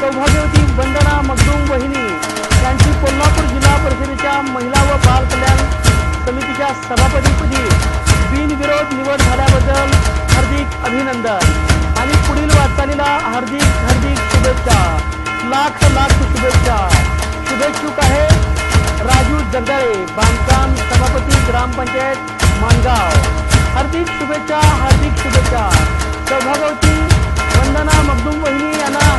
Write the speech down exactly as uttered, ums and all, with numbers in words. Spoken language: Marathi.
सौभाग्यवती वंदना मगदूम वहिनी यांची कोल्हापूर जिल्हा परिषदेच्या महिला व बाल कल्याण समितीच्या सभापतीपदी बिनविरोध निवड झाल्याबद्दल हार्दिक अभिनंदन आणि पुढील वाटचालीला हार्दिक हार्दिक शुभेच्छा, लाख लाख शुभेच्छा। शुभेच्छुक आहे राजू जगदाळे, बांधकाम सभापती, ग्रामपंचायत मानगाव। हार्दिक शुभेच्छा, हार्दिक शुभेच्छा। सौभाग्यवती वंदना मगदूम वहिनी यांना